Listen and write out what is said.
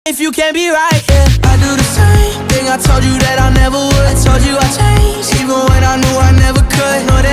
if you can't be right, yeah. I do the same thing I told you that I never would. I told you I changed, even when I knew I never could. Know that